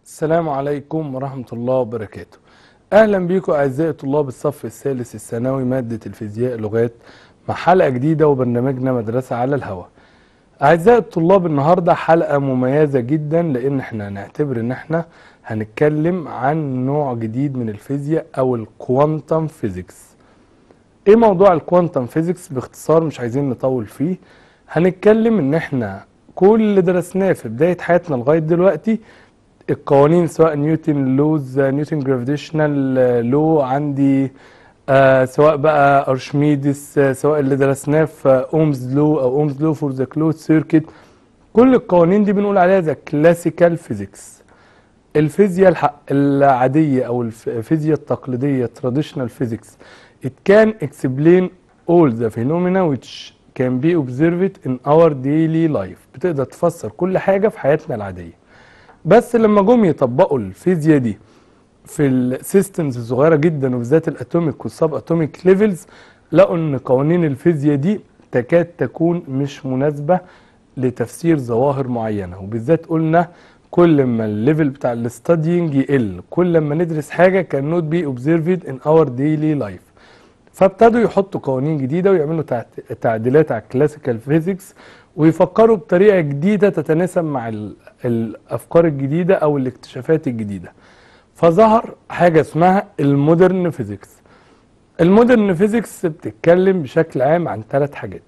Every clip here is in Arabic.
السلام عليكم ورحمة الله وبركاته. أهلا بيكم أعزائي طلاب الصف الثالث الثانوي مادة الفيزياء لغات مع حلقة جديدة وبرنامجنا مدرسة على الهواء. أعزائي الطلاب، النهاردة حلقة مميزة جدا لأن احنا هنعتبر ان احنا هنتكلم عن نوع جديد من الفيزياء أو الكوانتم فيزيكس. ايه موضوع الكوانتم فيزيكس؟ باختصار مش عايزين نطول فيه. هنتكلم ان احنا كل اللي درسناه في بداية حياتنا لغاية دلوقتي القوانين، سواء نيوتن لوز، نيوتن جرافيتيشنال لو عندي، سواء بقى ارشميدس، سواء اللي درسناه في اومز لو او اومز لو فور ذا كلوز سيركت. كل القوانين دي بنقول عليها ذا كلاسيكال فيزيكس، الفيزياء العادية او الفيزياء التقليدية traditional physics. It can explain all the phenomena which can be observed in our daily life. بتقدر تفسر كل حاجة في حياتنا العادية. بس لما جم يطبقوا الفيزياء دي في السيستمز الصغيره جدا وبالذات الاتوميك والسب اتوميك ليفلز، لقوا ان قوانين الفيزياء دي تكاد تكون مش مناسبه لتفسير ظواهر معينه، وبالذات قلنا كل ما الليفل بتاع الاستادينج يقل كل ما ندرس حاجه كان نوت بي اوبزرفد ان اور ديلي لايف. فابتدوا يحطوا قوانين جديده ويعملوا تعديلات على الكلاسيكال فيزيكس ويفكروا بطريقه جديده تتناسب مع الافكار الجديده او الاكتشافات الجديده. فظهر حاجه اسمها المودرن فيزيكس. المودرن فيزيكس بتتكلم بشكل عام عن 3 حاجات.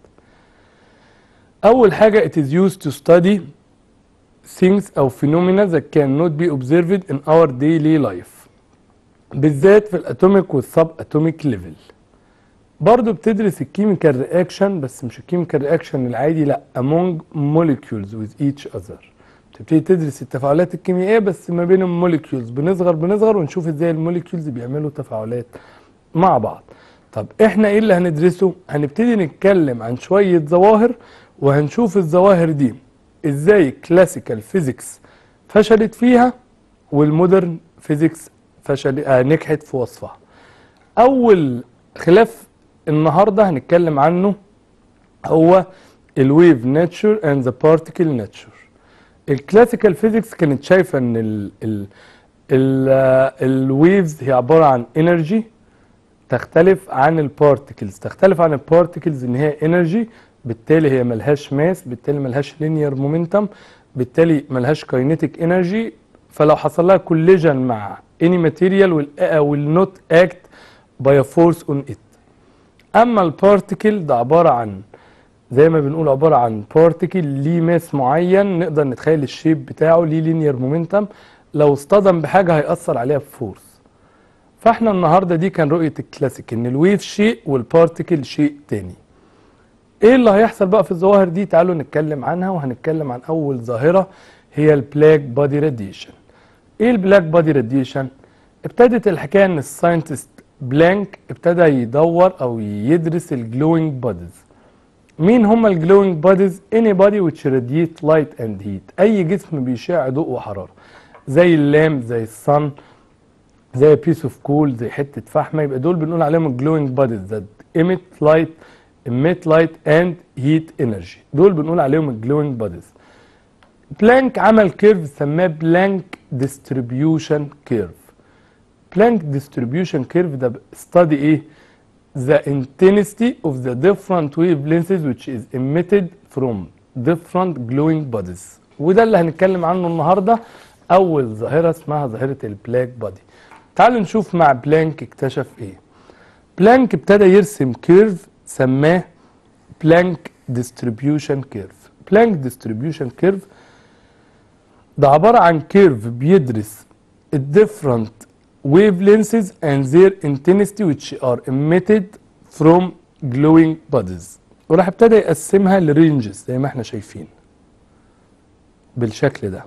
اول حاجه it is used to study things او phenomena that cannot be observed in our daily life، بالذات في الاتوميك والسب اتوميك ليفل. برضو بتدرس الكيميكال رياكشن، بس مش الكيميكال رياكشن العادي، لا among molecules with each other. بتبتدي تدرس التفاعلات الكيميائيه بس ما بين الموليكيولز، بنصغر ونشوف ازاي الموليكيولز بيعملوا تفاعلات مع بعض. طب احنا ايه اللي هندرسه؟ هنبتدي نتكلم عن شويه ظواهر، وهنشوف الظواهر دي ازاي كلاسيكال فيزيكس فشلت فيها والمودرن فيزيكس نجحت في وصفها. اول خلاف النهارده هنتكلم عنه هو الويف ناتشر اند ذا بارتيكل ناتشر. الكلاسيكال فيزيكس كانت شايفه ان الويفز هي عباره عن انرجي تختلف عن البارتيكلز ان هي انرجي، بالتالي هي ملهاش ماس، بالتالي ملهاش لينير مومنتم، بالتالي ملهاش كاينيتيك انرجي. فلو حصل لها كوليجن مع اني ماتيريال will not act by a force on it. اما البارتيكل ده عباره عن زي ما بنقول عباره عن بارتيكل ليه ماس معين، نقدر نتخيل الشيب بتاعه ليه لينير مومنتم، لو اصطدم بحاجه هيأثر عليها بفورس. فاحنا النهارده دي كان رؤيه الكلاسيك ان الويف شيء والبارتيكل شيء تاني. ايه اللي هيحصل بقى في الظواهر دي؟ تعالوا نتكلم عنها، وهنتكلم عن اول ظاهره هي البلاك بادي راديشن. ايه البلاك بادي راديشن؟ ابتدت الحكايه ان الساينتست بلانك ابتدى يدور او يدرس الجلوينج بوديز. مين هم الجلوينج بوديز؟ anybody which radiate light and heat، اي جسم بيشع ضوء وحراره، زي اللامب، زي الصن، زي بيس اوف كول، زي حته فحمه. يبقى دول بنقول عليهم الجلوينج بوديز that emit light and heat energy. دول بنقول عليهم الجلوينج بوديز. بلانك عمل كيرف سماه بلانك ديستريبيوشن كيرف. بلانك ديستريبيوشن كيرف ده study ايه؟ the intensity of the different wavelengths which is emitted from different glowing bodies. وده اللي هنتكلم عنه النهارده. اول ظاهره اسمها ظاهره البلاك بودي. تعالوا نشوف مع بلانك اكتشف ايه. بلانك ابتدى يرسم كيرف سماه بلانك ديستريبيوشن كيرف. بلانك ديستريبيوشن كيرف ده عباره عن كيرف بيدرس الديفرنت wavelengths and their intensity which are emitted from glowing bodies. وراح ابتدى يقسمها لرينجز زي ما احنا شايفين بالشكل ده.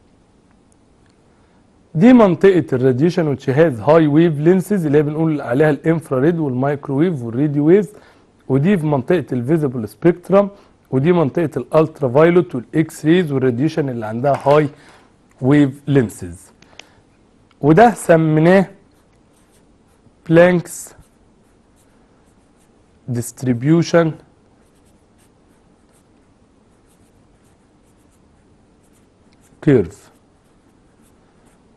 دي منطقة الراديشن which has high wavelengths اللي هي بنقول عليها الانفراريد والمايكروويف والراديو ويف، ودي في منطقة الفيزيبل سبيكترم، ودي منطقة الالترا فايلوت والاكس ريز والراديشن اللي عندها هاي ويف لينسز. وده سميناه بلانكس distribution curve.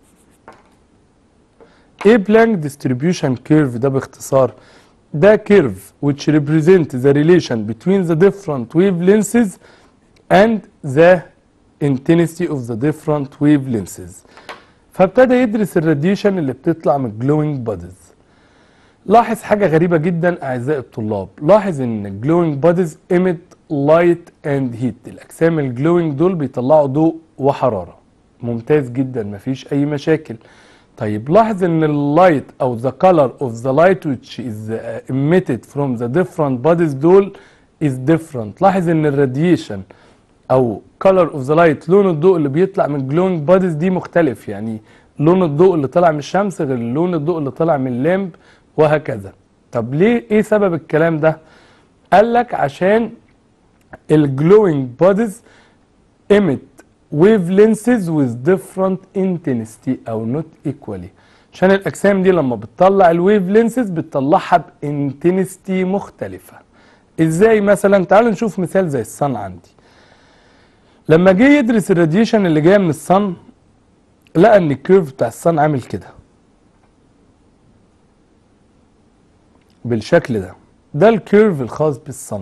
ايه بلانك ديستريبيوشن كيرف ده باختصار؟ ده كيرف which represent the relation between the different wavelengths and the intensity of the different wavelengths. فابتدى يدرس الراديشن اللي بتطلع من glowing bodies. لاحظ حاجة غريبة جدا أعزائي الطلاب، لاحظ إن glowing bodies emit light and heat. الأجسام الجلوينج دول بيطلعوا ضوء وحرارة. ممتاز جدا، مفيش أي مشاكل. طيب لاحظ إن اللايت أو the color of the light which is emitted from the different bodies دول is different. لاحظ إن الراديشن أو color of the light لون الضوء اللي بيطلع من glowing bodies دي مختلف، يعني لون الضوء اللي طلع من الشمس غير لون الضوء اللي طلع من اللامب وهكذا. طب ليه؟ ايه سبب الكلام ده؟ قال لك عشان الجلوينج بوديز emit wavelengths with different intensity او not equally. عشان الاجسام دي لما بتطلع الويف لينسز بتطلعها بانتنستي مختلفه. ازاي مثلا؟ تعالوا نشوف مثال زي الصن. عندي لما جه يدرس الراديشن اللي جايه من الصن لقى ان الكيرف بتاع الصن عامل كده بالشكل ده. ده الكيرف الخاص بالصن.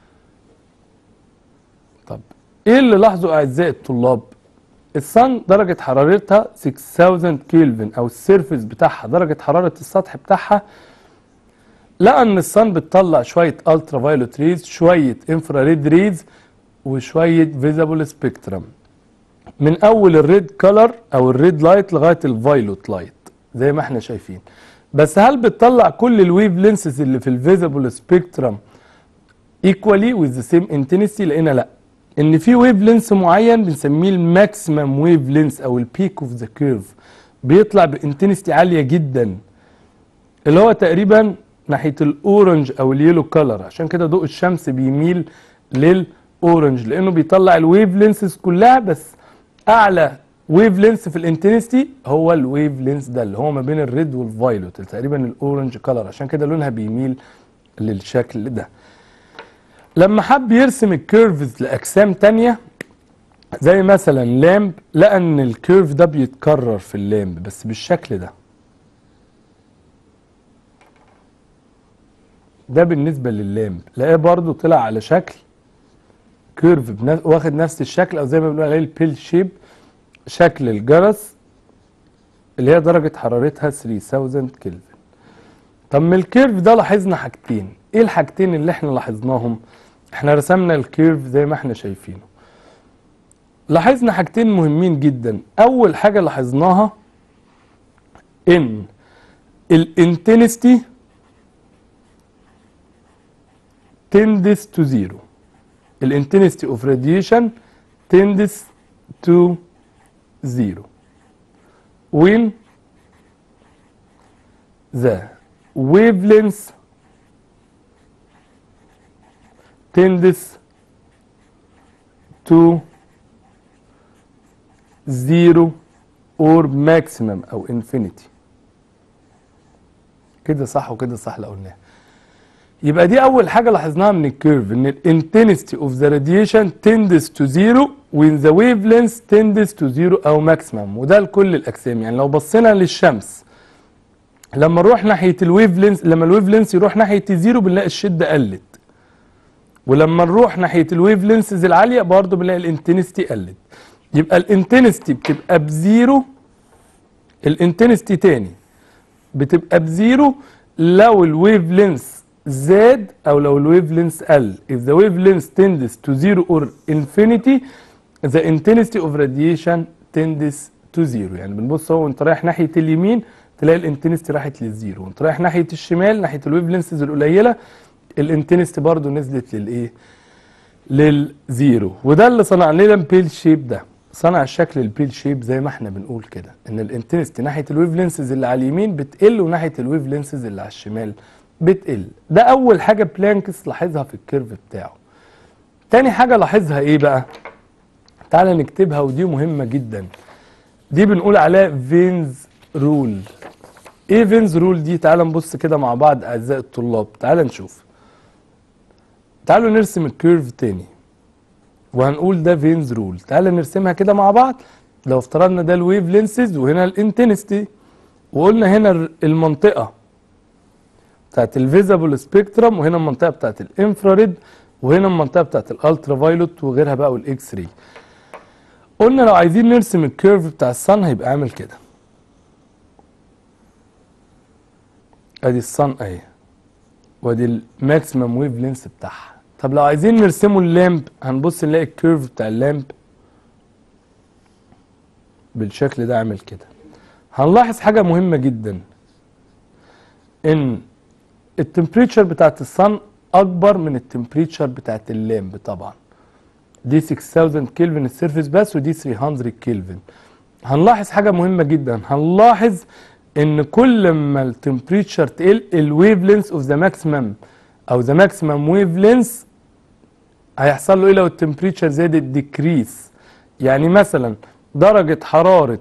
طب ايه اللي لاحظوا اعزائي الطلاب؟ الصن درجة حرارتها 6000 كيلفن او السيرفيس بتاعها درجة حرارة السطح بتاعها. لقى ان الصن بتطلع شوية الترا فايولوت ريز، شوية انفراريد ريز، وشوية فيزابل سبيكترم، من اول الريد كولر او الريد لايت لغاية الفايولوت لايت زي ما احنا شايفين. بس هل بتطلع كل الويف لينسز اللي في الفيزابل سبيكترم ايكوالي وذ ذا سيم انتنسيتي؟ لقينا لا، ان في ويف لينس معين بنسميه الماكسيمم ويف لينس او البيك اوف ذا كيرف بيطلع بانتنسيتي عاليه جدا، اللي هو تقريبا ناحيه الاورنج او اليلو كلر. عشان كده ضوء الشمس بيميل للاورنج لانه بيطلع الويف لينسز كلها، بس اعلى ويف لينس في الانتنسيتي هو الويف لينس ده اللي هو ما بين الريد والفايلوت تقريبا الاورنج كلر. عشان كده لونها بيميل للشكل ده. لما حب يرسم الكيرفز لاجسام تانية زي مثلا لامب، لقى ان الكيرف ده بيتكرر في اللامب بس بالشكل ده. ده بالنسبه لللامب لقاه برضو طلع على شكل كيرف واخد نفس الشكل، او زي ما بنقول عليه البيل شيب، شكل الجرس اللي هي درجه حرارتها 3000 كلفن. طب من الكيرف ده لاحظنا حاجتين. ايه الحاجتين اللي احنا لاحظناهم؟ احنا رسمنا الكيرف زي ما احنا شايفينه. لاحظنا حاجتين مهمين جدا. اول حاجه لاحظناها ان الانتنستي tends to zero. الانتنستي اوف radiation tends to zero when the wavelength tends to zero or maximum او infinity. كده صح وكده صح لو قلناها. يبقى دي اول حاجه لاحظناها من الكيرف، ان الانتنستي اوف ذا راديشن tends to zero when the wavelength tends to zero او maximum. وده لكل الاجسام. يعني لو بصينا للشمس لما نروح ناحيه الويف لينس، لما الويف لينس يروح ناحيه الزيرو بنلاقي الشده قلت، ولما نروح ناحيه الويف لينسز العاليه برضه بنلاقي الانتنستي قلت. يبقى الانتنستي بتبقى بزيرو، الانتنستي تاني بتبقى بزيرو لو الويف لينس زاد او لو الويف لينس قل. if the wavelength tends to zero or infinity the intensity of radiation tends to zero. يعني بنبص اهو وانت رايح ناحيه اليمين تلاقي الانتنستي راحت للزيرو، وانت رايح ناحيه الشمال ناحيه الويف لينسز القليله الانتنستي برضو نزلت للايه؟ للزيرو. وده اللي صنع لنا البيل شيب ده، صنع الشكل البيل شيب زي ما احنا بنقول كده، ان الانتنستي ناحيه الويف لينسز اللي على اليمين بتقل وناحيه الويف لينسز اللي على الشمال بتقل. ده اول حاجه بلانكس لاحظها في الكيرف بتاعه. تاني حاجه لاحظها ايه بقى؟ تعالى نكتبها ودي مهمه جدا. دي بنقول عليها فينز رول. ايه فينز رول دي؟ تعالى نبص كده مع بعض اعزائي الطلاب. تعالى نشوف. تعالوا نرسم الكيرف تاني وهنقول ده فينز رول. تعالى نرسمها كده مع بعض. لو افترضنا ده الويف لينسز وهنا الانتنستي، وقلنا هنا المنطقة بتاعت الفيزابل سبيكترم، وهنا المنطقة بتاعت الانفراريد، وهنا المنطقة بتاعت الالترا فايلوت وغيرها بقى والاكس راي. قلنا لو عايزين نرسم الكيرف بتاع الصن هيبقى عامل كده. ادي الصن اهي، وادي الماكسيمم ويف لينس بتاعها. طب لو عايزين نرسمه اللامب هنبص نلاقي الكيرف بتاع اللامب بالشكل ده عامل كده. هنلاحظ حاجة مهمة جدا، ان التمبريتشر بتاعت الصن اكبر من التمبريتشر بتاعت اللامب. طبعا دي 6000 كلفن السيرفيس بس، ودي 300 كلفن. هنلاحظ حاجة مهمة جدا، هنلاحظ ان كل ما التمبريتشر تقل الويف لينس اوف ذا ماكسيمم او ذا ماكسيمم ويف لينس هيحصل له ايه لو التمبريتشر زادت؟ ديكريس. يعني مثلا درجة حرارة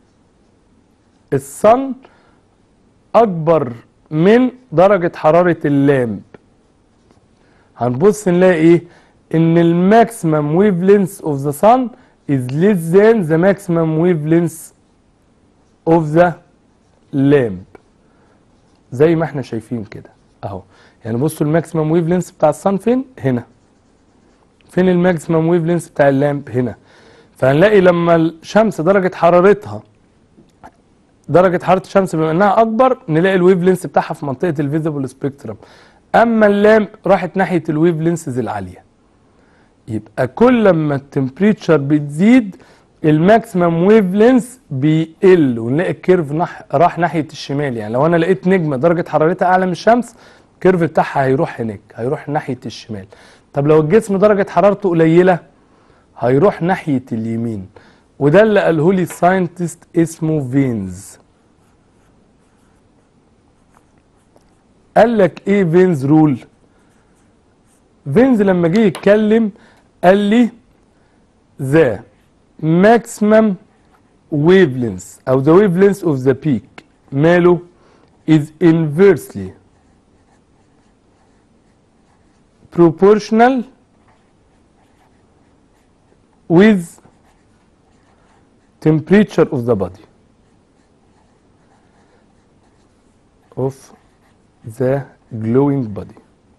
الصن اكبر من درجة حرارة اللامب. هنبص نلاقي ايه؟ ان الماكسيمم ويف لينس اوف ذا صن is less than the maximum wavelength of the lamp، زي ما احنا شايفين كده اهو. يعني بصوا الماكسيمم ويف لينس بتاع الصن فين؟ هنا. فين الماكسيمم ويف لينس بتاع اللامب؟ هنا. فهنلاقي لما الشمس درجة حرارة الشمس بما انها اكبر نلاقي الويف لينس بتاعها في منطقة الفيزيبل سبيكترم، اما اللامب راحت ناحية الويف لينسز العالية. يبقى كل ما التمبريتشر بتزيد الماكسيمم ويف لينس بيقل، ونلاقي الكيرف راح ناحيه الشمال. يعني لو انا لقيت نجمه درجه حرارتها اعلى من الشمس الكيرف بتاعها هيروح هناك، هيروح ناحيه الشمال. طب لو الجسم درجه حرارته قليله هيروح ناحيه اليمين. وده اللي قاله لي ساينتست اسمه فينز. قال لك ايه فينز رول؟ فينز لما جه يتكلم قال لي the maximum wavelength او the wavelength of the peak ماله is inversely proportional with temperature of the body of the glowing body.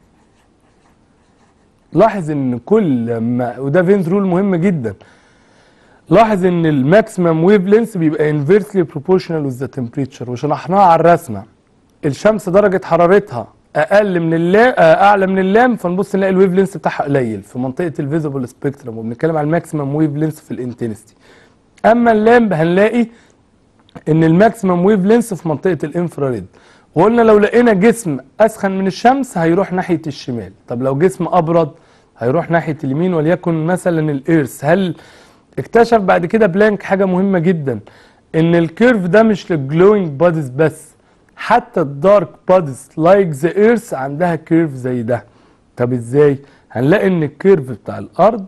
لاحظ ان كل ما، وده فينز رول مهم جدا، لاحظ ان الماكسيمم ويف لينس بيبقى انفيرسلي بروبورشنال وذ ذا تمبريتشر، وشرحناها على الرسمه. الشمس درجه حرارتها اقل من اللام، اعلى من اللام، فنبص نلاقي الويف لينس بتاعها قليل في منطقه الفيزيبل سبيكترم، وبنتكلم على الماكسيمم ويف لينس في الانتنستي. اما اللامب هنلاقي ان الماكسيمم ويف لينس في منطقه الانفراريد. وقلنا لو لقينا جسم اسخن من الشمس هيروح ناحيه الشمال، طب لو جسم ابرد هيروح ناحيه اليمين، وليكن مثلا الإيرث. هل اكتشف بعد كده بلانك حاجه مهمه جدا، ان الكيرف ده مش للجلوينج باديز بس، حتى الدارك باديز لايك ذا ايرث عندها كيرف زي ده. طب ازاي؟ هنلاقي ان الكيرف بتاع الارض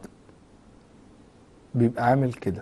بيبقى عامل كده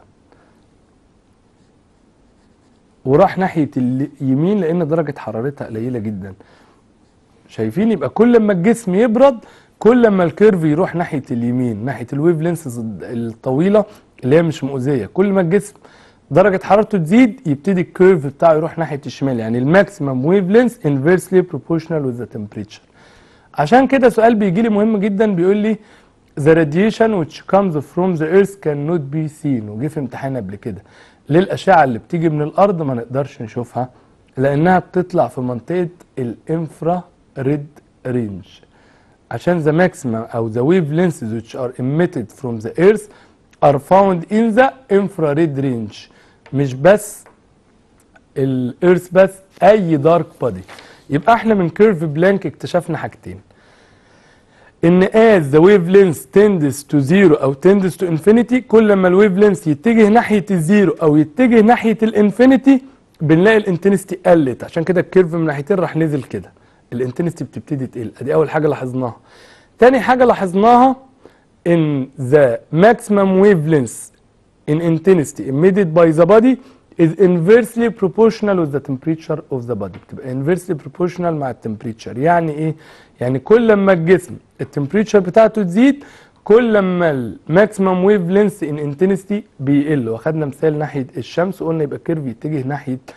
وراح ناحيه اليمين لان درجه حرارتها قليله جدا. شايفين؟ يبقى كل ما الجسم يبرد كل ما الكيرف يروح ناحيه اليمين، ناحيه الويف لينسز الطويله اللي هي مش مؤذيه. كل ما الجسم درجه حرارته تزيد يبتدي الكيرف بتاعه يروح ناحيه الشمال. يعني الماكسيمم ويف لينس انفيرسلي بروبورشنال وذ ذا تمبريتشر. عشان كده سؤال بيجي لي مهم جدا بيقول لي the radiation which comes from the earth cannot be seen، وجه في امتحان قبل كده. ليه الاشعه اللي بتيجي من الارض ما نقدرش نشوفها؟ لانها بتطلع في منطقه الانفرا ريد رينج، عشان the maximum او the wavelengths which are emitted from the earth are found in the infrared range. مش بس الارث بس، اي دارك بادي. يبقى احنا من كيرف بلانك اكتشفنا حاجتين، ان as the wavelength tends to zero او tends to infinity، كل ما الويف لينث يتجه ناحيه الزيرو او يتجه ناحيه الانفينيتي بنلاقي الانتنستي قلت. عشان كده الكيرف من ناحيتين راح نزل كده، الانتنستي بتبتدي تقل. ادي اول حاجه لاحظناها. تاني حاجه لاحظناها ان the maximum wavelength in intensity emitted by the body is inversely proportional with the temperature of the body. بتبقى inversely proportional مع التمبريتشر. يعني ايه؟ يعني كل ما الجسم التمبريتشر بتاعته تزيد كل ما الماكسيمم ويف لينث ان انتنستي بيقل. واخدنا مثال ناحيه الشمس وقلنا يبقى الكيرف يتجه ناحيه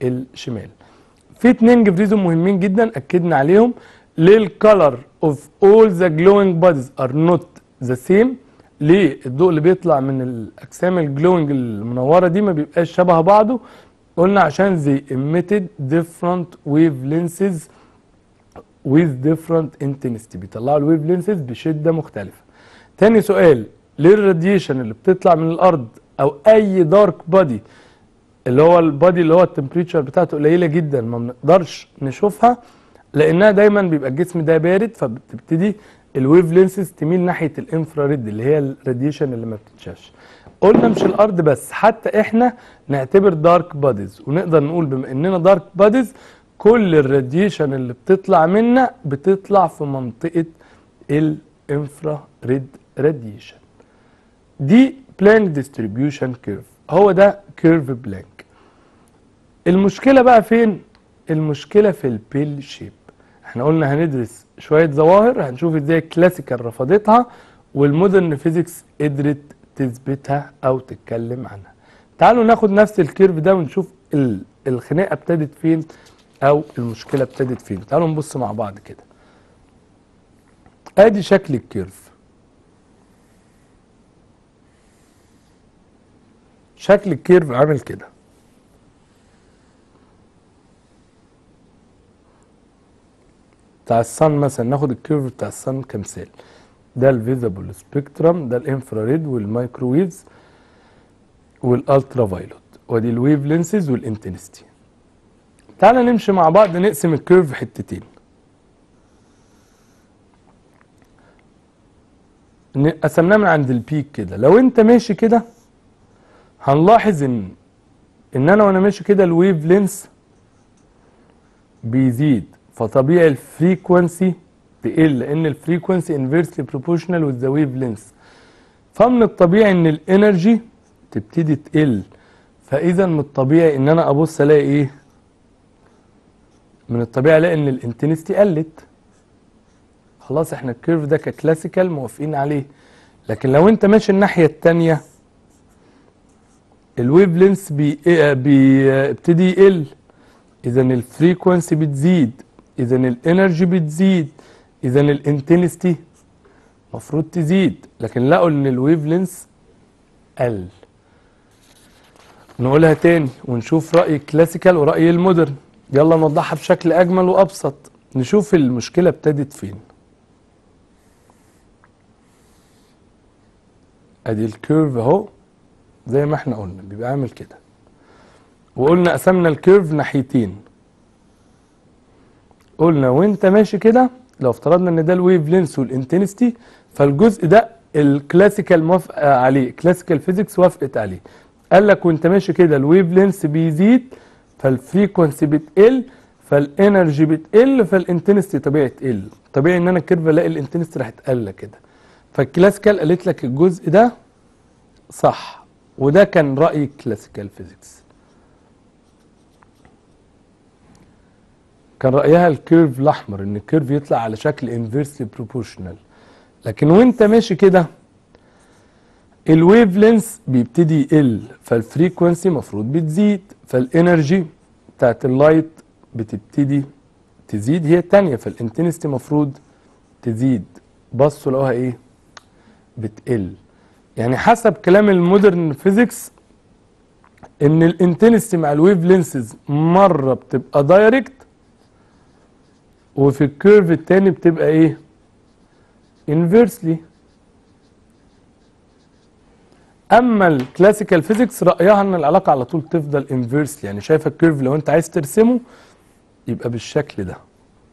الشمال. في 2 جفريزون مهمين جدا اكدنا عليهم. ليه الكالر اوف اول ذا جلوينج بوديز ار نوت ذا سيم؟ ليه الضوء اللي بيطلع من الاجسام الجلوينج المنوره دي ما بيبقاش شبه بعضه؟ قلنا عشان they emitted different wavelengths with different intensity، بيطلعوا الويف لينسز بشده مختلفه. تاني سؤال، ليه الراديشن اللي بتطلع من الارض او اي دارك بادي اللي هو البادي اللي هو التمبريتشر بتاعته قليله جدا ما بنقدرش نشوفها؟ لانها دايما بيبقى الجسم ده بارد، فبتبتدي الويف لينسز تميل ناحيه الانفراريد اللي هي الراديشن اللي ما بتتشافش. قلنا مش الارض بس، حتى احنا نعتبر دارك باديز ونقدر نقول بما اننا دارك باديز كل الراديشن اللي بتطلع منا بتطلع في منطقه الانفراريد راديشن. دي بلانك ديستريبيوشن كيرف، هو ده كيرف بلانك. المشكله بقى فين؟ المشكله في البيل شيب. احنا قلنا هندرس شويه ظواهر، هنشوف ازاي الكلاسيكال رفضتها والمودرن فيزيكس قدرت تثبتها او تتكلم عنها. تعالوا ناخد نفس الكيرف ده ونشوف الخناقه ابتدت فين او المشكله ابتدت فين. تعالوا نبص مع بعض كده. ادي شكل الكيرف. شكل الكيرف عامل كده. بتاع الصن مثلا، ناخد الكيرف بتاع الصن كمثال. ده الفيزابل سبيكترم، ده الانفراريد والمايكروويفز والالترا فايلوت، ودي الويف لينسز والانتنستي. تعالى نمشي مع بعض نقسم الكيرف حتتين. قسمناه من عند البيك كده. لو انت ماشي كده هنلاحظ ان انا وانا ماشي كده الويف لينس بيزيد، فطبيعي الفريكونسي تقل لان الفريكونسي انفيرسلي بروبورشنال وذ ذا ويف لينس. فمن الطبيعي ان الانرجي تبتدي تقل، فاذا من الطبيعي ان انا ابص الاقي ايه؟ من الطبيعي الاقي ان الانتنستي قلت. خلاص احنا الكيرف ده ككلاسيكال موافقين عليه. لكن لو انت ماشي الناحيه الثانيه الويف لينس بيبتدي يقل، اذا الفريكونسي بتزيد، اذا الانرجي بتزيد، اذا الانتنستي المفروض تزيد. لكن لقوا ان الويف لينس قل. نقولها تاني ونشوف رأي الكلاسيكال ورأي المودرن. يلا نوضحها بشكل اجمل وابسط. نشوف المشكلة ابتدت فين. ادي الكيرف اهو زي ما احنا قلنا بيبقى عامل كده، وقلنا قسمنا الكيرف ناحيتين. قلنا وانت ماشي كده لو افترضنا ان ده الويف لينس والانتنستي، فالجزء ده الكلاسيكال موافق عليه، كلاسيكال فيزيكس وافقت عليه. قال لك وانت ماشي كده الويف لينس بيزيد فالفريكونسي بتقل، فالانرجي بتقل، فالانتنستي طبيعي تقل. طبيعي ان انا الكيرف الاقي الانتنستي راح تقل كده. فالكلاسيكال قالت لك الجزء ده صح، وده كان رأي الكلاسيكال فيزيكس. كان رأيها الكيرف الأحمر، إن الكيرف يطلع على شكل انفيرسلي بروبورشنال. لكن وأنت ماشي كده الويف لينس بيبتدي يقل، فالفريكونسي المفروض بتزيد، فالإنرجي بتاعت اللايت بتبتدي تزيد هي التانية، فالانتنستي المفروض تزيد. بصوا لقوها إيه؟ بتقل. يعني حسب كلام المودرن فيزيكس إن الانتنستي مع الويف لينسز مرة بتبقى دايركت، وفي الكيرف التاني بتبقى ايه؟ انفيرسلي. اما الكلاسيكال فيزيكس رايها ان العلاقه على طول تفضل انفيرسلي، يعني شايفه الكيرف لو انت عايز ترسمه يبقى بالشكل ده،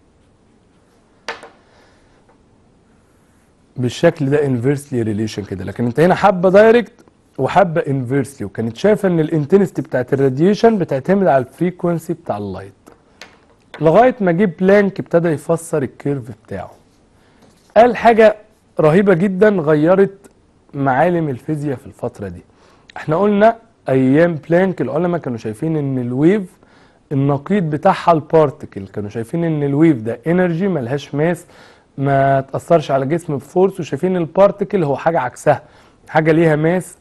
بالشكل ده انفيرسلي ريليشن كده. لكن انت هنا حابه دايركت وحابه انفيرسلي، وكانت شايفه ان الانتنستي بتاعت الراديشن بتعتمد على الفريكونسي بتاع اللايت. لغايه ما جه بلانك ابتدى يفسر الكيرف بتاعه. قال حاجه رهيبه جدا غيرت معالم الفيزياء في الفتره دي. احنا قلنا ايام بلانك العلماء كانوا شايفين ان الويف النقيض بتاعها البارتكل، كانوا شايفين ان الويف ده انرجي ملهاش ماس، ما تاثرش على جسم بفورس، وشايفين البارتكل هو حاجه عكسها، حاجه ليها ماس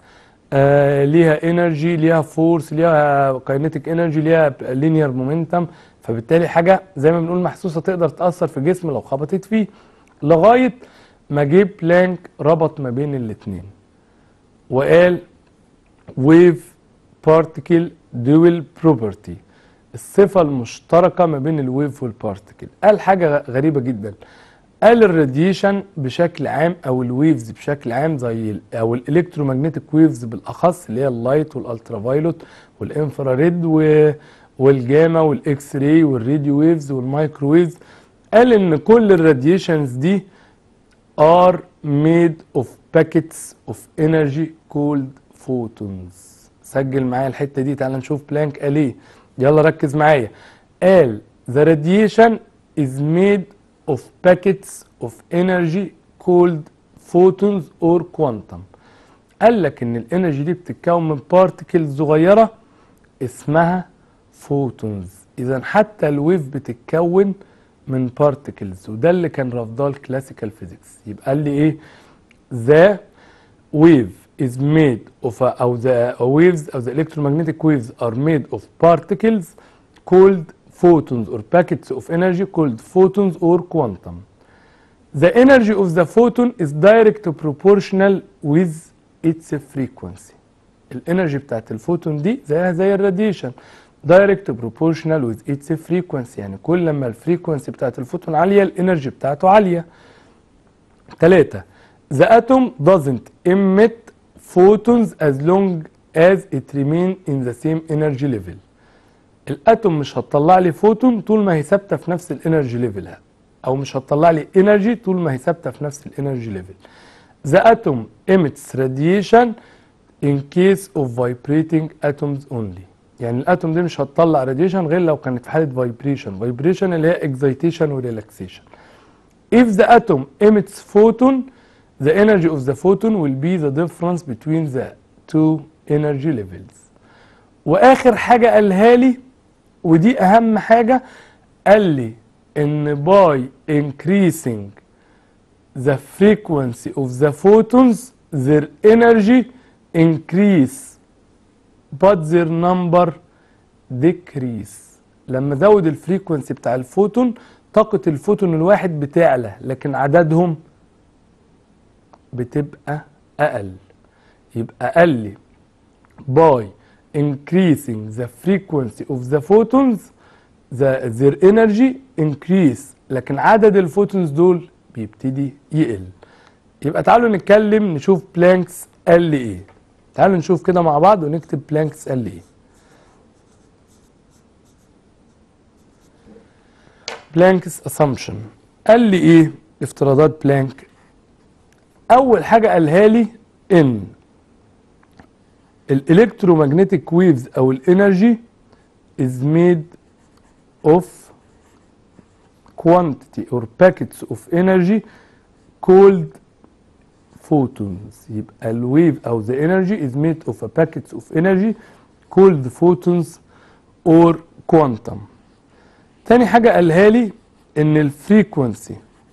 ليها انرجي، ليها فورس، ليها كاينيتيك انرجي، ليها لينير مومنتم. فبالتالي حاجه زي ما بنقول محسوسه تقدر تاثر في الجسم لو خبطت فيه، لغايه ما جه بلانك ربط ما بين الاثنين وقال ويف بارتيكل دويل بروبرتي، الصفه المشتركه ما بين الويف والبارتيكل. قال حاجه غريبه جدا، قال الراديشن بشكل عام او الويفز بشكل عام زي او الالكترومagnetic ويفز بالاخص اللي هي اللايت والالترافايلوت والانفراريد والجاما والاكس راي والراديو ويفز والمايكرو ويفز، قال ان كل الراديشنز دي are made of packets of energy called photons. سجل معايا الحته دي، تعال نشوف بلانك قال ايه. يلا ركز معايا. قال the radiation is made of packets of energy called photons or quantum. قال لك ان الانرجي دي بتتكون من بارتكلز صغيره اسمها فوتونز. اذا حتى الويف بتتكون من بارتكلز، وده اللي كان رافضاه الكلاسيكال فيزيكس. يبقى قال لي ايه؟ the wave is made of او the waves او the electromagnetic waves are made of particles called photons or packets of energy called photons or quantum. The energy of the photon is direct proportional with its frequency. الانرجي بتاعت الفوتون دي زيها زي الراديشن، direct proportional with its frequency، يعني كل ما الفريكونسي بتاعت الفوتون عالية الانرجي بتاعته عالية. 3. The atom doesn't emit photons as long as it remain in the same energy level. الاتوم مش هتطلع لي فوتون طول ما هي ثابته في نفس الانرجي ليفل، او مش هتطلع لي انرجي طول ما هي ثابته في نفس الانرجي ليفل. The atom emits radiation in case of vibrating atoms only. يعني الاتوم دي مش هتطلع راديشن غير لو كانت في حاله فايبريشن اللي هي excitation وريلاكسيشن. If the atom emits photon, the energy of the photon will be the difference between the two energy levels. واخر حاجه قالها لي ودي اهم حاجه، قال لي ان by increasing the frequency of the photons their energy increase but their number decrease. لما زود الفريكونسي بتاع الفوتون طاقة الفوتون الواحد بتعلى لكن عددهم بتبقى اقل. يبقى قال لي by increasing the frequency of the photons their energy increase، لكن عدد الفوتونز دول بيبتدي يقل. يبقى تعالوا نتكلم نشوف بلانكس قال لي ايه. تعالوا نشوف كده مع بعض ونكتب بلانكس قال لي ايه. بلانكس assumption قال لي ايه افتراضات بلانك. اول حاجه قالها لي ان الالكترومagnetic ويفز او الانرجي is made of quantity or packets of energy called photons. يبقى الويف او the energy is made of a packets of energy called photons or quantum. تاني حاجة قالها لي ان الفريكونسي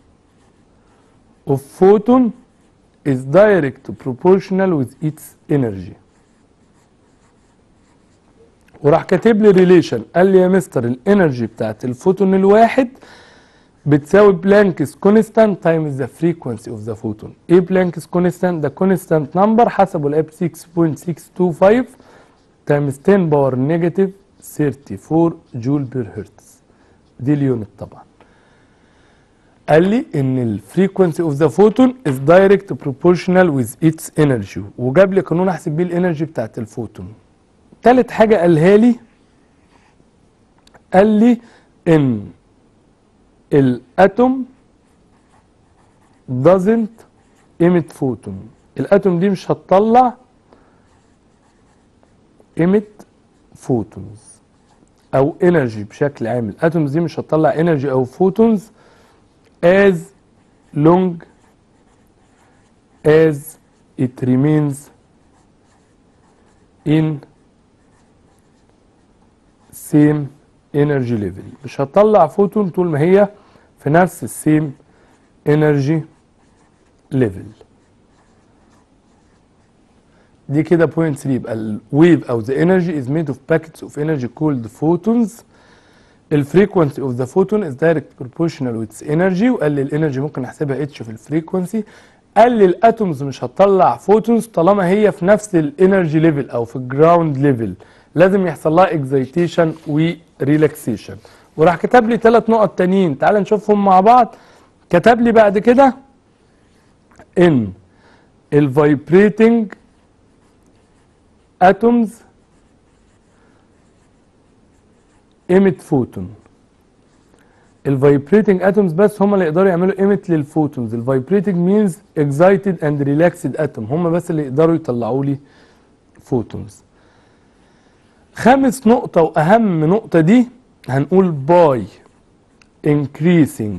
of photon is direct proportional with its energy. وراح كاتب لي ريليشن، قال لي يا مستر الانرجي بتاعت الفوتون الواحد بتساوي بلانكس كونستانت تايمز ذا فريكونسي اوف ذا فوتون. ايه بلانكس كونستانت؟ ده كونستانت نمبر حسبه لقى ب 6.625 تايمز 10 باور نيجاتيف 34 جول بير هرتز، دي اليونت طبعا. قال لي ان الفريكونسي اوف ذا فوتون از دايركت بروبورشنال ويز اتس انرجي، وجاب لي قانون احسب بيه الانرجي بتاعت الفوتون. تالت حاجة قالها لي، قال لي ان الاتوم doesn't emit photon. الاتوم دي مش هتطلع emit photons او انرجي بشكل عام. الاتومز دي مش هتطلع انرجي او فوتونز as long as it remains in same energy level. مش هتطلع فوتون طول ما هي في نفس السيم energy level. دي كده point 3. يبقى ال wave او the energy is made of packets of energy called photons. ال frequency of the photon is direct proportional with its energy. وقال لي الانرجي ممكن نحسبها h في الفريكونسي. قال لي الاتومز مش هتطلع فوتونز طالما هي في نفس الانرجي ليفل او في الجراوند ليفل، لازم يحصل لها اكزيتيشن وريلاكسيشن. وراح كتب لي 3 نقط تانيين، تعال نشوفهم مع بعض. كتب لي بعد كده ان الفايبريتنج atoms emit photon. الفايبريتنج اتومز بس هم اللي يقدروا يعملوا ايميت للفوتونز. الفايبريتنج مينز اكزايتد اند ريلاكسد اتوم، هم بس اللي يقدروا يطلعوا لي فوتونز. خامس نقطة واهم نقطة دي هنقول باي increasing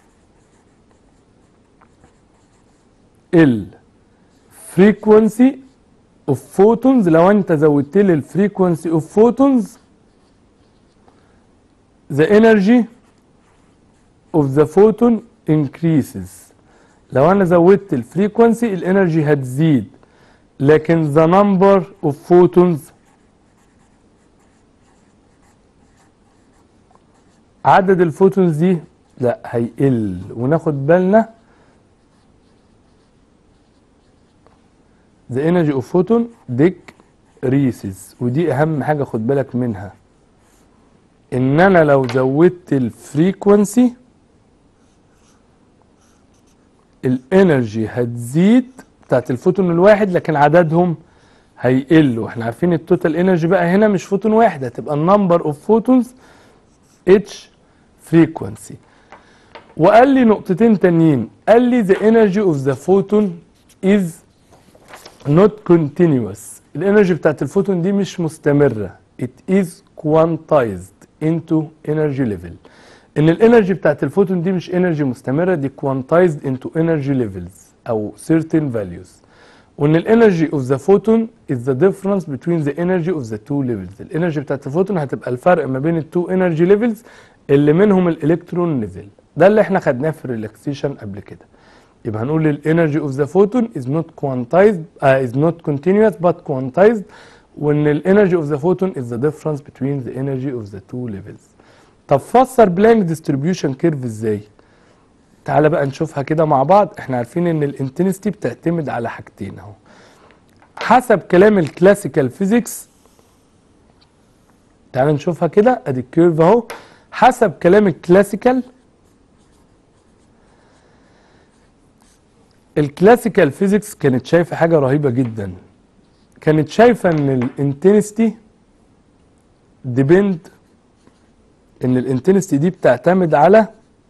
ال frequency of photons. لو انت زودت لي ال frequency of photons the energy of the photon increases. لو انا زودت الفريكونسي الانرجي هتزيد، لكن the number of photons عدد الفوتونز دي لا هيقل. وناخد بالنا the energy of photon decreases، ودي اهم حاجة خد بالك منها، ان انا لو زودت الفريكونسي الانرجي هتزيد بتاعت الفوتون الواحد لكن عددهم هيقل. واحنا عارفين التوتال انرجي بقى هنا مش فوتون واحد، هتبقى النمبر اوف فوتونز اتش فريكونسي. وقال لي نقطتين تانيين، قال لي the energy of the photon is not continuous. الانرجي بتاعت الفوتون دي مش مستمرة. it is quantized into energy level. ان الانرجي بتاعت الفوتون دي مش انرجي مستمره، دي quantized into energy levels او certain values. وان الانرجي of the photon is the difference between the energy of the two levels. الانرجي بتاعت الفوتون هتبقى الفرق ما بين التو انرجي ليفلز اللي منهم الالكترون نزل. ده اللي احنا خدناه في الريلاكسيشن قبل كده. يبقى هنقول الانرجي of the photon is not quantized is not continuous but quantized. وان الانرجي of the photon is the difference between the energy of the two levels. طب فسر بلانك ديستريبيوشن كيرف ازاي؟ تعالى بقى نشوفها كده مع بعض. احنا عارفين ان الانتنستي بتعتمد على حاجتين اهو. حسب كلام الكلاسيكال فيزيكس، تعالى نشوفها كده، ادي الكيرف اهو. حسب كلام الكلاسيكال فيزيكس كانت شايفه حاجه رهيبه جدا. كانت شايفه ان الانتنستي ديبند، ان الانتنستي دي بتعتمد على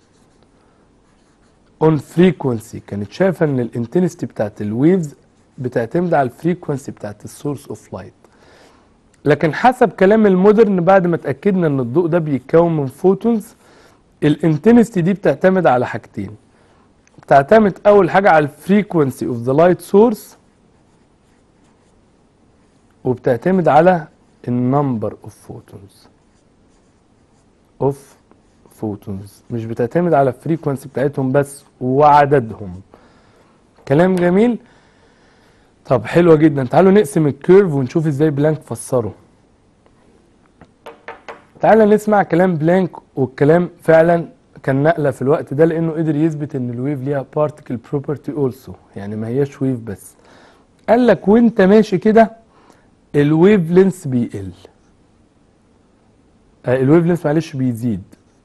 اون فريكونسي. كانت شايفه ان الانتنستي بتاعت الويفز بتعتمد على الفريكونسي بتاعت السورس اوف لايت. لكن حسب كلام المودرن بعد ما اتاكدنا ان الضوء ده بيتكون من فوتونز، الانتنستي دي بتعتمد على حاجتين. بتعتمد اول حاجه على الفريكونسي اوف ذا لايت سورس، وبتعتمد على النمبر اوف فوتونز. مش بتعتمد على الفريكونسي بتاعتهم بس وعددهم. كلام جميل. طب حلوة جدا. تعالوا نقسم الكيرف ونشوف ازاي بلانك فسره. تعالى نسمع كلام بلانك، والكلام فعلا كان نقلة في الوقت ده لانه قدر يثبت ان الويف ليها بارتيكل بروبرتي اولسو، يعني ما هياش ويف بس. قال لك وانت ماشي كده الويف لينس بيقل، الويف لينس معلش بيزيد.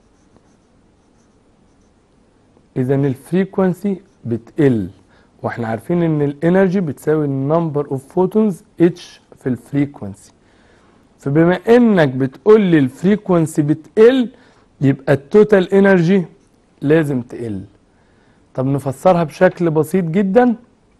اذا الفريكونسي بتقل، واحنا عارفين ان الانرجي بتساوي النمبر اوف فوتونز اتش في الفريكونسي. فبما انك بتقول لي الفريكونسي بتقل يبقى التوتال انرجي لازم تقل. طب نفسرها بشكل بسيط جدا.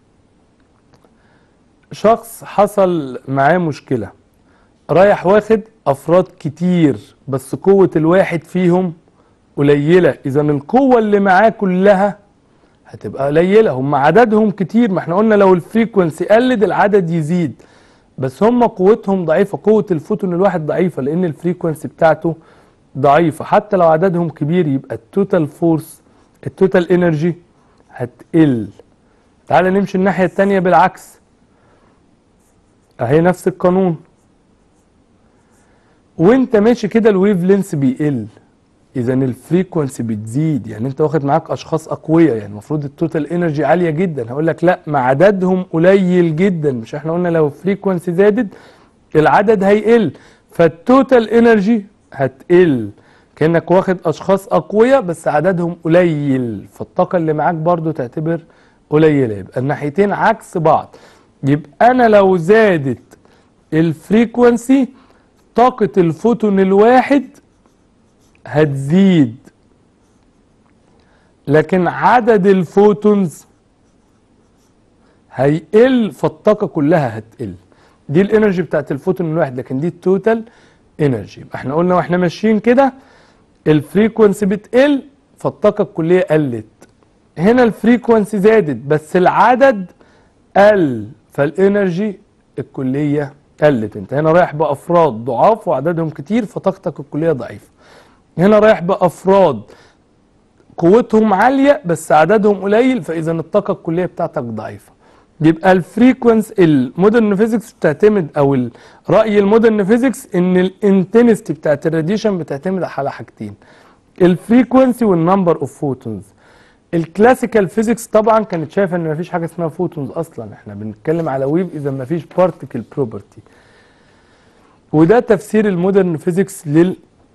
شخص حصل معاه مشكلة، رايح واخد افراد كتير بس قوة الواحد فيهم قليلة، اذا القوة اللي معاه كلها هتبقى قليلة. هم عددهم كتير، ما احنا قلنا لو الفريكونسي قلت العدد يزيد، بس هم قوتهم ضعيفة. قوة الفوتون الواحد ضعيفة لان الفريكونسي بتاعته ضعيفة. حتى لو عددهم كبير يبقى التوتال فورس، التوتال انرجي هتقل. تعال نمشي الناحية التانية بالعكس. اهي نفس القانون. وانت ماشي كده الويف لينس بيقل، اذا الفريكونسي بتزيد. يعني انت واخد معاك اشخاص اقوياء، يعني المفروض التوتال انرجي عاليه جدا، هقول لك لا، ما عددهم قليل جدا. مش احنا قلنا لو الفريكونسي زادت العدد هيقل، فالتوتال انرجي هتقل. كانك واخد اشخاص اقوياء بس عددهم قليل، فالطاقه اللي معاك برضو تعتبر قليله. يبقى الناحيتين عكس بعض. يبقى انا لو زادت الفريكونسي طاقه الفوتون الواحد هتزيد، لكن عدد الفوتونز هيقل، فالطاقه كلها هتقل. دي الانرجي بتاعت الفوتون الواحد، لكن دي التوتال انرجي. يبقى احنا قلنا واحنا ماشيين كده الفريكونسي بتقل فالطاقه الكليه قلت. هنا الفريكونسي زادت بس العدد قل، فالانرجي الكليه قلت. انت هنا رايح بافراد ضعاف وعددهم كتير فطاقتك الكليه ضعيفه. هنا رايح بافراد قوتهم عاليه بس عددهم قليل، فاذا الطاقه الكليه بتاعتك ضعيفه. يبقى الفريكونس المودرن فيزيكس بتعتمد، او راي المودرن فيزيكس ان الانتنستي بتاعت الراديشن بتعتمد على حاجتين: الفريكونسي والنمبر اوف فوتونز. الكلاسيكال فيزيكس طبعا كانت شايفه ان مفيش حاجه اسمها فوتونز اصلا، احنا بنتكلم على ويف اذا مفيش بارتيكل بروبرتي. وده تفسير المودرن فيزيكس لل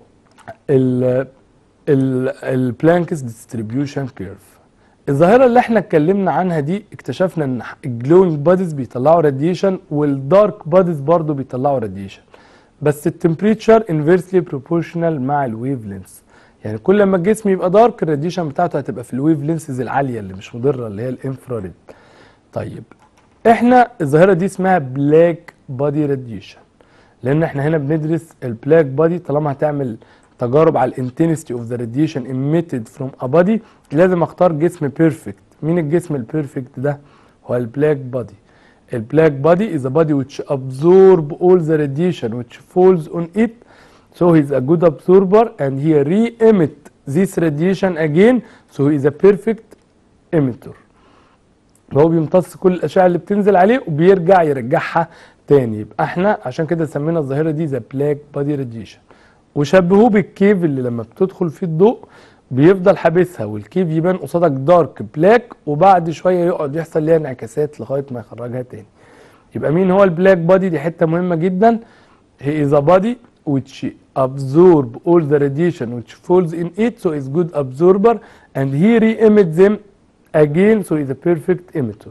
البلانكس ديستريبيوشن كيرف. الظاهره اللي احنا اتكلمنا عنها دي اكتشفنا ان الجلوينج باديز بيطلعوا راديشن والدارك باديز برضو بيطلعوا راديشن، بس التمبريتشر انفيرسلي بروبورشنال مع الويف لينس. يعني كل ما الجسم يبقى دارك الراديشن بتاعته هتبقى في الويف لينسز العاليه اللي مش مضره اللي هي الانفراريد. طيب احنا الظاهره دي اسمها بلاك بادي راديشن، لان احنا هنا بندرس البلاك بادي. طالما هتعمل تجارب على الانتنسيتي اوف ذا راديشن ايميتد فروم ا بادي لازم اختار جسم بيرفكت. مين الجسم البيرفكت ده؟ هو البلاك بادي. البلاك body is a body which absorb all the radiation which falls on it, so he is a good absorber and he re-emit this radiation again, so he is a perfect emitter. هو بيمتص كل الاشعه اللي بتنزل عليه وبيرجع يرجعها تاني. يبقى احنا عشان كده سمينا الظاهره دي ذا بلاك بادي راديشن. وشبهوه بالكيف اللي لما بتدخل فيه الضوء بيفضل حابسها، والكيف يبان قصادك دارك بلاك وبعد شويه يقعد يحصل ليها انعكاسات لغايه ما يخرجها تاني. يبقى مين هو البلاك بادي؟ دي حته مهمه جدا. he is a body which absorb all the radiation which falls in it, so is good absorber and he re-emits them again, so is a perfect emitter.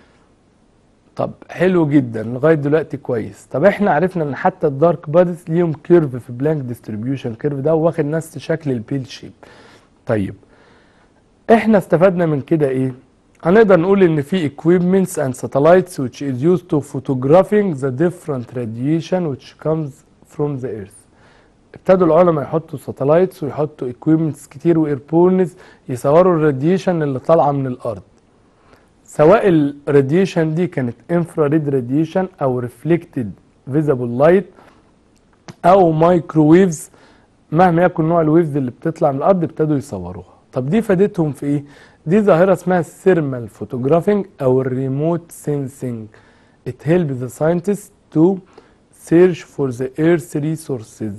طب حلو جدا لغايه دلوقتي كويس. طب احنا عرفنا ان حتى الدارك باديز ليهم كيرف في بلانك ديستريبيوشن كيرف ده واخد نفس شكل البيل شيب. طيب احنا استفدنا من كده ايه؟ هنقدر نقول ان في equipments and satellites which is used to photographing the different radiation which comes from the earth. ابتدوا العلماء يحطوا ساتلايتس ويحطوا equipments كتير وايربونز يصوروا الراديشن اللي طالعه من الارض، سواء الراديشن دي كانت انفراريد راديشن او ريفلكتد فيزيبل لايت او مايكروويفز. مهما يكن نوع الويفز اللي بتطلع من الارض ابتدوا يصوروها. طب دي فادتهم في ايه؟ دي ظاهره اسمها الثيرمال فوتوغرافينج او الريموت سينسينج. It helps the scientists to search for the earth resources.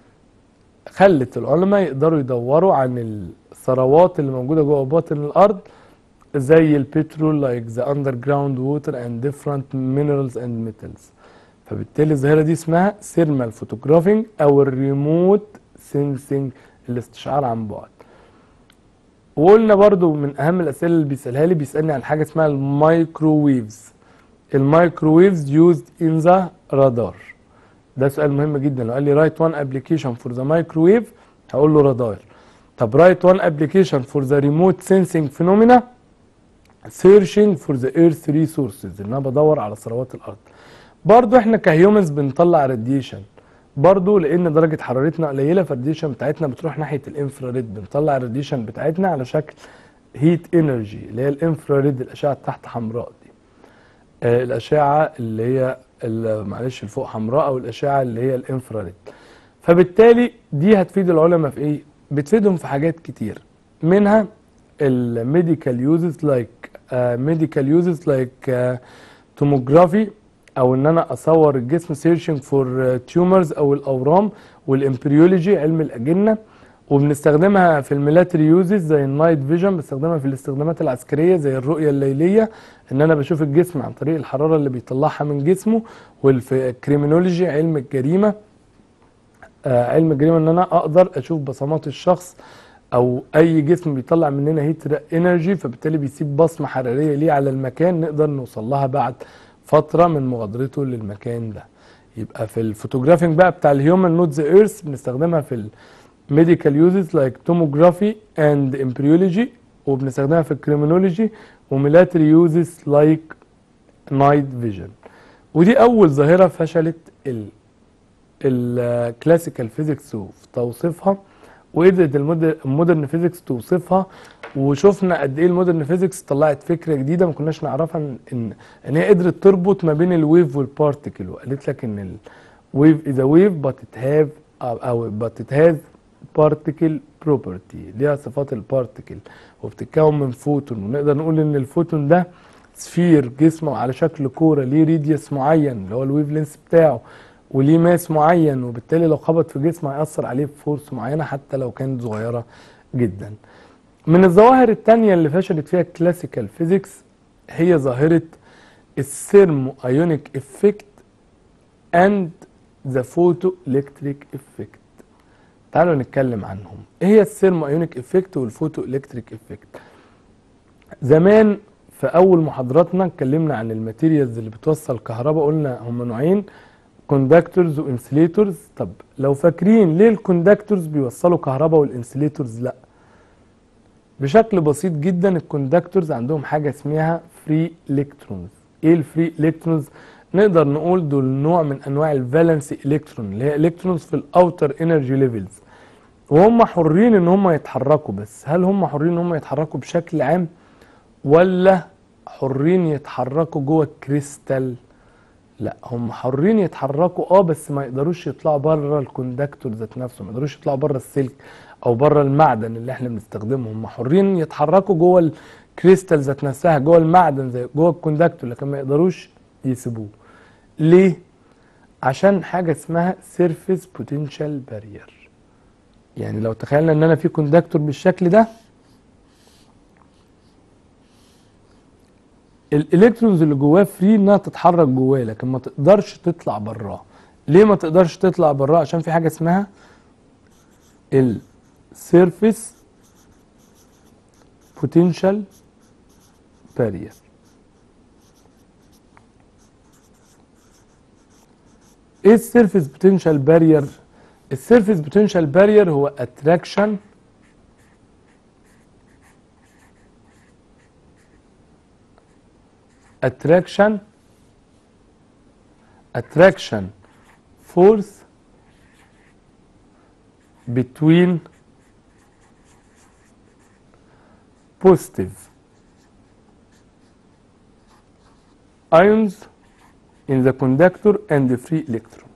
خلت العلماء يقدروا يدوروا عن الثروات اللي موجوده جوه باطن الارض زي البترول like the underground water and different minerals and metals. فبالتالي الظاهره دي اسمها thermal photography او الريموت سينسينج، الاستشعار عن بعد. وقلنا برضو من اهم الاسئله اللي بيسالها لي بيسالني عن حاجه اسمها المايكروويفز. المايكروويفز used in the radar. ده سؤال مهم جدا. لو قال لي write one application for the microwave هقول له رادار. طب write one application for the remote sensing phenomena searching for the earth resources، ان انا بدور على ثروات الارض. برضو احنا كهيومنز بنطلع راديشن برضو لان درجه حرارتنا قليله، فالراديشن بتاعتنا بتروح ناحيه الانفراريد. بنطلع الراديشن بتاعتنا على شكل هيت انرجي اللي هي الانفراريد، الاشعه تحت حمراء دي. الاشعه اللي هي معلش الفوق حمراء او الاشعه اللي هي الانفراريد. فبالتالي دي هتفيد العلماء في ايه؟ بتفيدهم في حاجات كتير، منها الميديكال يوزز لايك توموجرافي او ان انا اصور الجسم سيرشنج فور تيومرز او الاورام، والامبريولوجي علم الاجنه. وبنستخدمها في الميلاتري يوزز زي النايت فيجن، بستخدمها في الاستخدامات العسكريه زي الرؤيه الليليه، ان انا بشوف الجسم عن طريق الحراره اللي بيطلعها من جسمه. وفي الكريمنولوجي علم الجريمه، علم الجريمه ان انا اقدر اشوف بصمات الشخص، او اي جسم بيطلع مننا هيت انرجي فبالتالي بيسيب بصمه حراريه ليه على المكان، نقدر نوصل لها بعد فتره من مغادرته للمكان ده. يبقى في الفوتوجرافينج بقى بتاع الهيومن نوت ذا ايرث بنستخدمها في الميديكال يوزز لايك توموجرافي اند امبريولوجي، وبنستخدمها في الكريمنولوجي وميلاتري يوزز لايك نايت فيجن. ودي اول ظاهره فشلت الكلاسيكال فيزيكس في توصيفها، وقدرت المودرن فيزيكس توصفها. وشفنا قد ايه المودرن فيزيكس طلعت فكره جديده ما كناش نعرفها، ان هي قدرت تربط ما بين الويف والبارتيكل، وقالت لك ان الويف از ويف but it has particle property، ليها صفات البارتيكل وبتتكون من فوتون. ونقدر نقول ان الفوتون ده سفير جسمه على شكل كوره، ليه ريديوس معين اللي هو الويف لينس بتاعه، وليه ماس معين، وبالتالي لو خبط في جسم هيأثر عليه بفورس معينة حتى لو كانت صغيرة جدا. من الظواهر التانية اللي فشلت فيها الكلاسيكال فيزيكس هي ظاهرة الثيرمو ايونيك افكت اند ذا فوتو الكتريك افكت. تعالوا نتكلم عنهم. ايه هي الثيرمو ايونيك افكت والفوتو الكتريك افكت؟ زمان في اول محاضراتنا اتكلمنا عن الماتيريالز اللي بتوصل كهرباء، قلنا هم نوعين، كوندكتورز وانسليتورز. طب لو فاكرين ليه الكوندكتورز بيوصلوا كهرباء والانسليتورز لا؟ بشكل بسيط جدا، الكوندكتورز عندهم حاجه اسمها فري الكترونز. ايه الفري الكترونز؟ نقدر نقول دول نوع من انواع الفالنسي الكترون، اللي هي الكترونز في الاوتر انرجي ليفلز، وهم حرين ان هم يتحركوا. بس هل هم حرين ان هم يتحركوا بشكل عام، ولا حرين يتحركوا جوه الكريستال؟ لا، هم حرين يتحركوا بس ما يقدروش يطلعوا بره الكوندكتور ذات نفسه، ما يقدروش يطلعوا بره السلك او بره المعدن اللي احنا بنستخدمه. هم حرين يتحركوا جوه الكريستال ذات نفسها، جوه المعدن زي جوه الكوندكتور، لكن ما يقدروش يسيبوه. ليه؟ عشان حاجه اسمها سيرفيس بوتنشال بارير. يعني لو تخيلنا ان انا في كوندكتور بالشكل ده، الالكترونز اللي جواه فري انها تتحرك جواه، لكن ما تقدرش تطلع براه. ليه ما تقدرش تطلع براه؟ عشان في حاجه اسمها السيرفيس بوتنشال بارير. ايه السيرفيس بوتنشال بارير؟ السيرفيس بوتنشال بارير هو اتراكشن force between positive ions in the conductor and the free electron.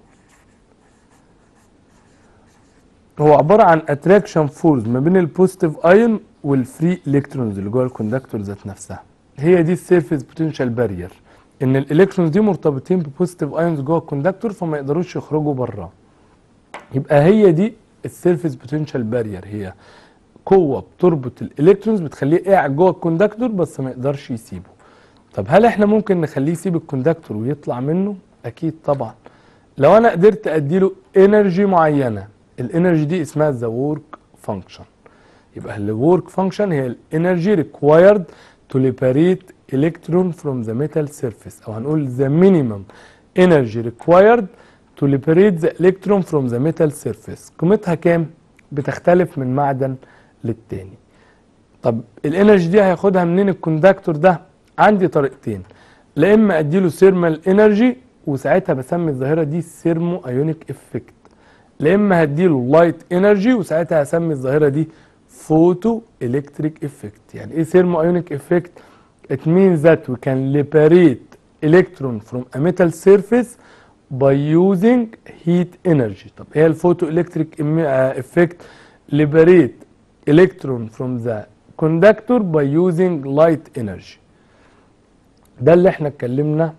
هو عبارة عن اتراكشن فورس ما بين البوزيتيف ايون والفري الكترونز اللي جوه الكوندكتور ذات نفسها. هي دي السيرفيس بوتنشال بارير، ان الالكترونز دي مرتبطين ببوزيتيف ايونز جوه الكوندكتور فما يقدروش يخرجوا بره. يبقى هي دي السيرفيس بوتنشال بارير، هي قوه بتربط الالكترونز بتخليه قاعد جوه الكوندكتور بس ما يقدرش يسيبه. طب هل احنا ممكن نخليه يسيب الكوندكتور ويطلع منه؟ اكيد طبعا. لو انا قدرت اديله انرجي معينه، الانرجي دي اسمها ذا ورك فانكشن. يبقى الورك فانكشن هي الانرجي ريكوايرد تو ليبريت الكترون فروم ذا ميتال سيرفيس، او هنقول ذا مينيمم انرجي ريكوايرد تو ليبريت ذا الكترون فروم ذا ميتال سيرفيس. قيمتها كام؟ بتختلف من معدن للتاني. طب الانرجي دي هياخدها منين الكوندكتور ده؟ عندي طريقتين، لا اما اديله ثيرمال انرجي وساعتها بسمي الظاهره دي ثيرمو ايونيك افكت، لا اما هديله لايت انرجي وساعتها هسمي الظاهره دي فوتو الكتريك افكت. يعني ايه ثيرمو ايونيك افكت؟ it means that we can liberate electron from a metal surface by using heat energy. طب ايه الفوتو الكتريك افكت؟ liberate electron from the conductor by using light energy. ده اللي احنا اتكلمنا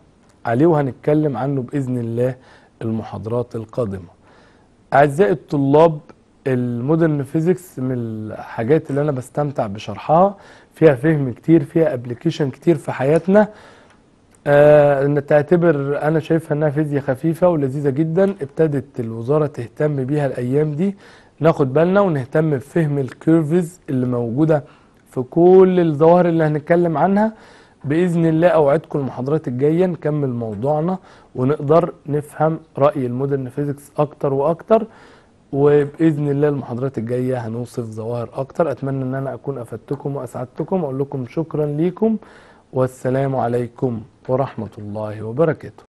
عليه وهنتكلم عنه بإذن الله المحاضرات القادمة. أعزائي الطلاب، المودرن فيزيكس من الحاجات اللي أنا بستمتع بشرحها، فيها فهم كتير، فيها ابلكيشن كتير في حياتنا. ان تعتبر، انا شايفها انها فيزياء خفيفه ولذيذه جدا، ابتدت الوزاره تهتم بيها الايام دي. ناخد بالنا ونهتم بفهم الكيرفز اللي موجوده في كل الظواهر اللي هنتكلم عنها. باذن الله اوعدكم المحاضرات الجايه نكمل موضوعنا ونقدر نفهم راي المودرن فيزيكس اكتر واكتر، وباذن الله المحاضرات الجايه هنوصف ظواهر اكتر. اتمنى ان انا اكون افدتكم واسعدتكم، اقول لكم شكرا ليكم والسلام عليكم ورحمة الله وبركاته.